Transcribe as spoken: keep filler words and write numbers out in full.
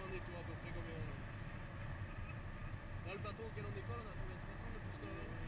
on en est, tu vois, à peu près combien. Là, le bateau auquel on est pas, on a combien de trois cents de plus que.